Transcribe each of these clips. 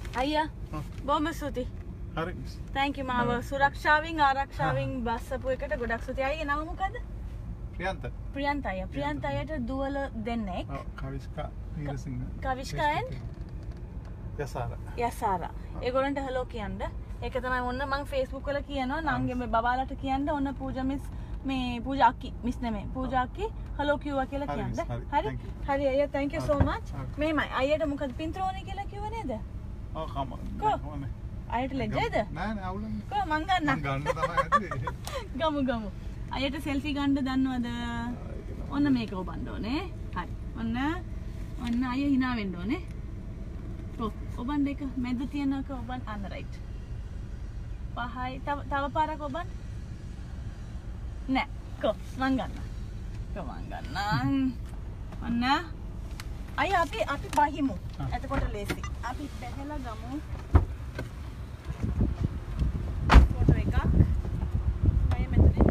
අයියා බොහොම ස්තුතියි. හරි. thank you මාව සුරක්ෂාවෙන් ආරක්ෂාවෙන් බස්සපු එකට ගොඩක් ස්තුතියි. අයියේ නම මොකද්ද? ප්‍රියන්ත අයියා. ප්‍රියන්ත අයියට දුවල දෙන්නෙක්. ඔව් කවිෂ්කා වීරසිංහ. කවිෂ්කා and යසාරා. ඒගොල්ලන්ට hello කියන්න. ඒක තමයි ඔන්න මම Facebook වල කියනවා නංගේ මේ බබාලට කියන්න ඔන්න පූජා මිස් මේ පූජා අක්කි මිස් නෙමෙයි පූජා අක්කි hello කිව්වා කියලා කියන්න. හරි? හරි අයියා thank you so much. මේමයි අයියට මොකද පින්තූර ඕනේ කියලා කිව්ව නේද? ඔව් කම. අයියට ලැජ්ජයිද? නෑ නෑ අවුලක් නෑ. කොහොම මං ගන්න. මං ගන්න තමයි ඇත්තේ. ගමු. අයියට selfie ගන්න දන්නවද? ඔන්න මේක ඔබන්න ඕනේ. හරි. ඔන්න අයියා hina වෙන්න ඕනේ. ඔබන් එක මැද තියෙනක ඔබන් අන්න රයිට්. පහයි තව පාරක් ඔබන්. නෑ. මං ගන්න. ඔන්න. අයියා අපි බහිමු. එතකොට ලේසි. අපි බැහැලා ගමු. ෆොටෝ එකක්. මම මෙතන.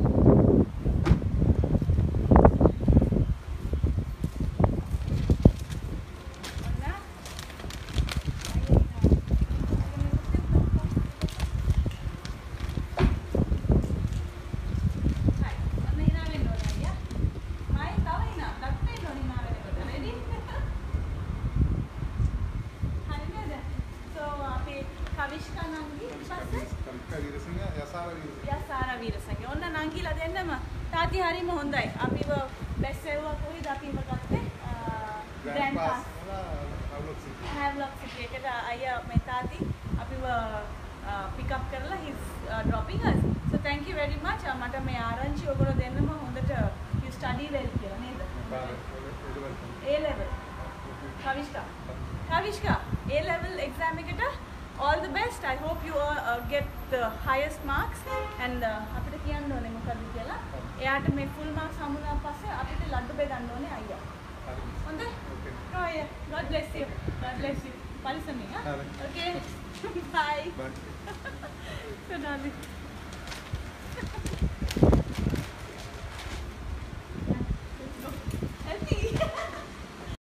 යසාරා වීරසිංහ. ඔන්න නංගිලා දෙන්නම තාත්ති හරිම හොඳයි. අපිව බැස්සෙව්වා කොහෙද අපිව ගත්තේ? Grand pass. හැව්ලොක් සිටි එකට අයියා මේ තාත්ති අපිව pick up කරලා he's dropping us. So thank you very much. මට මේ ආරංචි ඔයගොල්ලෝ දෙන්නම හොඳට you study well කියලා නේද? A level. Kavishka A level exam එකට all the best. I hope you get the highest marks and අපිට කියන්න ඕනේ මොකද කියලා. එයාට මේ full marks හම්බුනාන් පස්සේ අපිට ලඩු බෙදන්න ඕනේ අයියා. හොඳයි? Okay. God bless you. පරිස්සමින්. Okay. Bye. So darling.